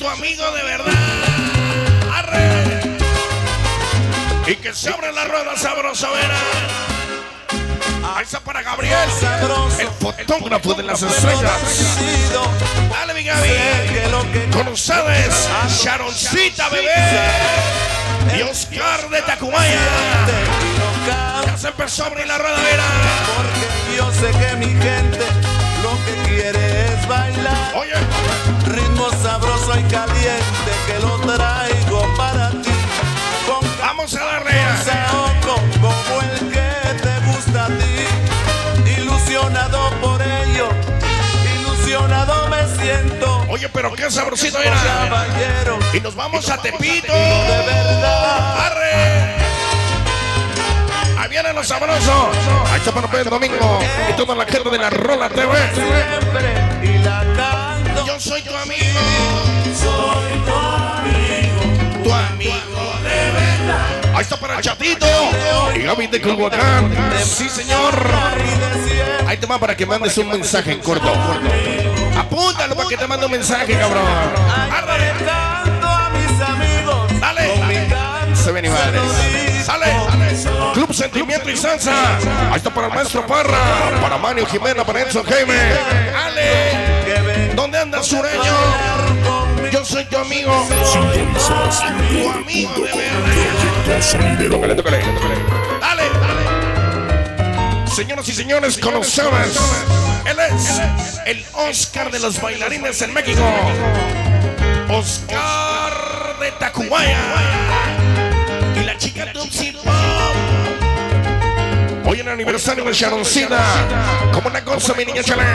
tu amigo de verdad. Arre. Y que se abre la rueda sabrosa, verá. Ahí está para Gabriel, el fotógrafo de las estrellas. Dale, mi Gaby. Con ustedes, Sharoncita, bebé. Y Oscar de Tacubaya. Ya se empezó a abrir la rueda, verá. Porque yo sé que mi gente lo que quiere es bailar. Oye, ritmo sabroso y caliente que lo traigo para ti. vamos a darle. Como el que te gusta a ti. Ilusionado por ello, ilusionado me siento. Oye, pero qué sabrosito era. Caballero, Y nos vamos a Tepito. de verdad. ¡Arre! Ahí vienen los sabrosos. Ahí está para el domingo. Y toda la gente de la Rola TV. Siempre y la canto. Yo soy tu amigo. Soy tu amigo. Tu amigo de verdad. Ahí está para el Chatito. Y Gaby de Culhuacán. Sí, señor. Ahí te va para que mandes un mensaje en corto. Apúntalo para que te mande un mensaje, cabrón. ¡Arre! Canto a mis amigos. Dale. Con mi canto Se ven iguales. Sale. Club Sentimiento y Salsa. Ahí está para el maestro Parra. Para Mario Jimena, para Enzo Jaime. Ale. ¿Dónde anda Sureño? Yo soy tu amigo. Sintonizas Tu amigo de verdad. Proyecto Sonidero. Tócale. Dale. Señoras y señores, con ustedes, él es el Oscar de los bailarines en México. Oscar de Tacubaya. Y la chica Tupsi Pop. Hoy en el aniversario de Sharoncita. Como una cosa, mi niña Chale.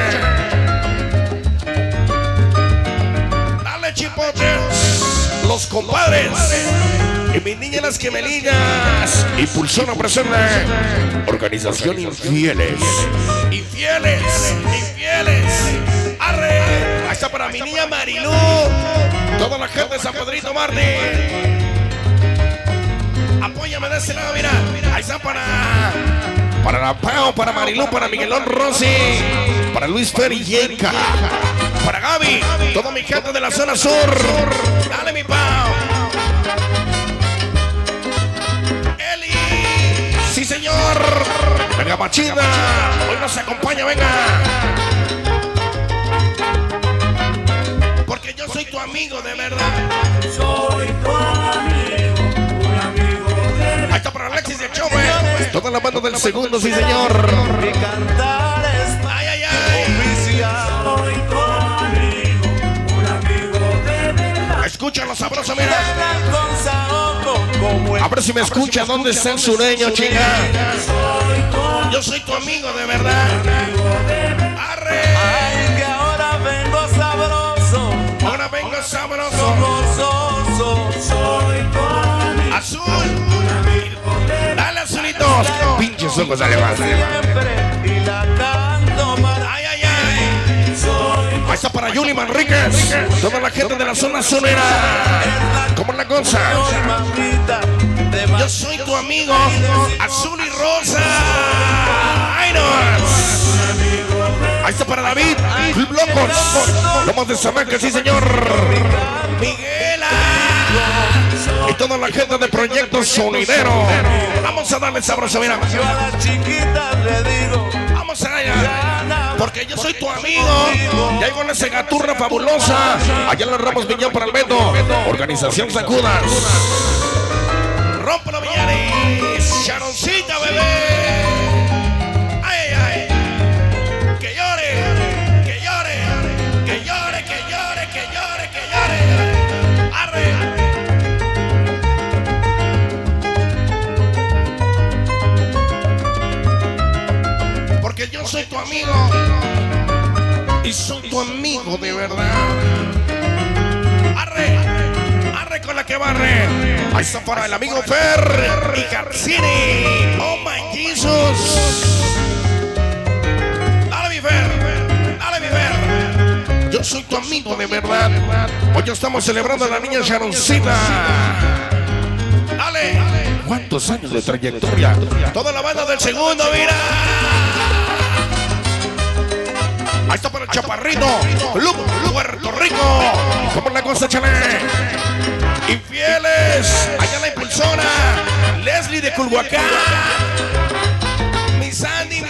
Dale, chipotes. Los compadres. Y mis niñas las gemelillas. Impulsón no presente. Organización Infieles. Infieles. Arre. Ahí está para mi niña Marilú. Toda la gente de San Pedrito Martín. Apóyame de ese lado, mira. Ahí está para la Pau, para Marilú, para Miguelón Rossi, para Luis Fer y Yenka, para Gaby, toda mi gente de la zona sur. Dale, mi Pau. Eli. Sí, señor. Venga, Machida. Hoy nos acompaña, venga. Porque yo soy tu amigo de verdad. Soy tu amigo, un amigo de Ahí está para Alexis de Chome. Toda la banda del segundo, sí, señor. mi cantar es Ay. oficial. Soy tu amigo, un amigo de verdad. Escucha los sabrosos, mira. Con saoco, como el A ver si me escucha. ¿Dónde está el sureño, chica? Yo soy tu amigo de verdad. Arre. ay, que ahora vengo sabroso, Ahora vengo sabroso. gozoso. Soy tu amigo, Azul. Dale, azulitos. Pinches ojos alemanes. siempre y la canto para. Ay. Ahí está para Yuli Manríquez. Toda la gente de la zona sonera. ¿Cómo es la cosa? Soy mamita de Yo soy tu amigo. Azul y rosa. Ay, no. Ahí está para David. Locos. Lomos de Zamaca, sí, señor. Miguela. Y toda la gente de Proyecto Sonidero. Vamos a darle sabroso, mira. yo a las chiquitas le digo, Vamos allá. Porque yo soy tu amigo. Y ahí con esa gaturra fabulosa. Allá en los Ramos Viñón para el Beto. Organización Sacudas. Rómpelo, Villares. Sharoncita, bebé. Ay. Que llore. Arre. Porque yo soy tu amigo. Y soy tu amigo de verdad. Arre con la que barre. Ahí está para el amigo Fer y Garcini. Oh my Jesus. Dale, mi Fer. Yo soy tu amigo de verdad. Hoy estamos celebrando a la niña Sharoncita. Dale. ¿Cuántos años de trayectoria? Toda la banda del segundo, mira. Ahí está para el chaparrito. Puerto Rico. ¿Cómo es la cosa, chale? Infieles. Allá la impulsora. Leslie de Culhuacán. Mi Sandy.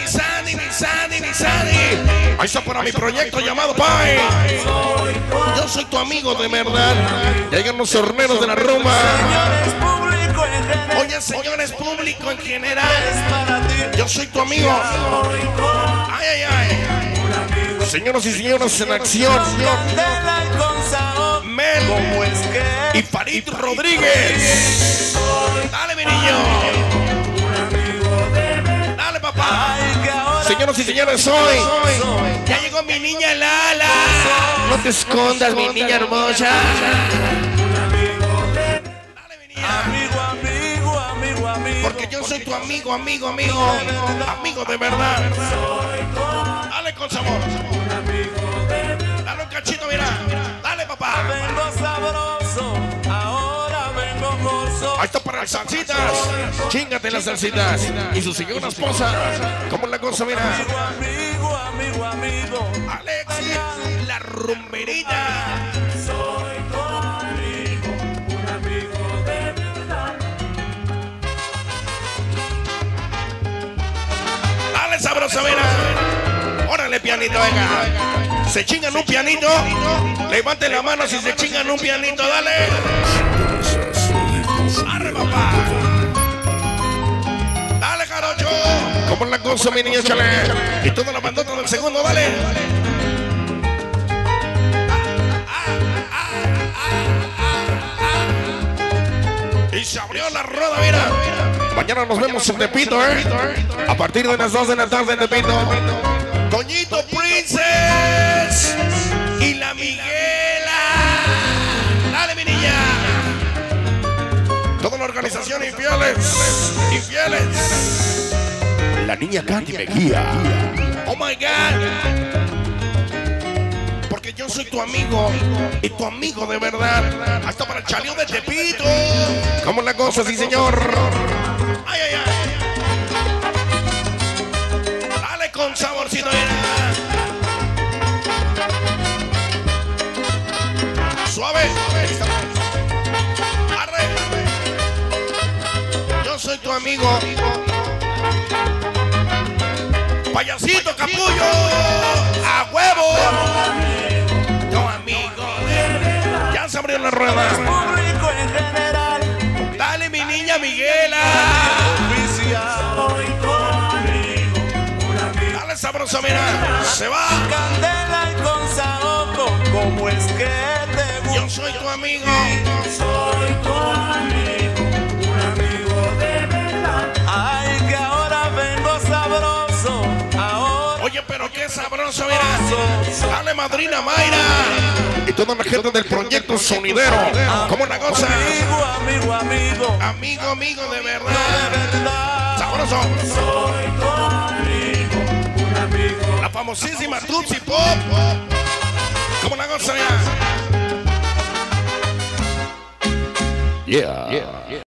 Ahí está para mi proyecto llamado Pai. Yo soy tu amigo de verdad. Llegan los horneros de la Roma. Oye, señores, público en general. Yo soy tu amigo. Ay. Señoras y señores en acción. Mel y Farid Rodríguez. Dale, mi niño. Dale, papá. Señoras y señores, hoy ya llegó mi niña Lala. No te escondas, mi niña hermosa. Dale, mi niña. Porque yo soy tu amigo de verdad. Dale con sabor. Dale un cachito, mira. Dale, papá. Vengo sabroso, ahora vengo gozo. Ahí está para las salsitas. Chíngate las salsitas. Y su señora esposa. ¿Cómo es la cosa, mira? Amigo. Alexis, la rumberita. Soy tu amigo, un amigo de verdad. Dale, sabroso, mira. Órale, pianito, venga. Se chingan un pianito. Levanten la mano si se chingan un pianito, dale. Arre, papá. Dale, jarocho. ¿Cómo es la cosa, mi niño, chale? Y toda la bandota del segundo, dale. Y se abrió la rueda, mira. Mañana nos vemos en Tepito, a partir de las 2 de la tarde en Tepito. Toñito Princess y la Miguela. Dale, mi niña. Toda la organización infieles. La niña Katy Mejía. Oh my God. Porque yo soy tu amigo y tu amigo de verdad. Hasta para el chaleo de Tepito. ¿Cómo es la cosa, sí, señor? Ay. Dale con saborcito, mira. Suave. Arre. Yo soy tu amigo. Payasito, capullo. A huevo. Tu amigo. Ya se abrió la rueda. Público en general. Dale, mi niña Miguela. Soy tu amigo, un amigo. Dale, sabroso, mira. Se va. Candela y con saoco, ¿cómo es que te gusta? Yo soy tu amigo. Soy tu amigo, un amigo de verdad. Ay, que ahora vengo sabroso, ahora. Oye, pero qué sabroso, mira. Dale, madrina Mayra. Y toda la gente del proyecto sonidero. ¿Cómo es la cosa? Amigo de verdad. Sabroso. Soy tu amigo, un amigo. La famosísima Tutsi Pop. ¿Cómo la cosa, mira? Yeah.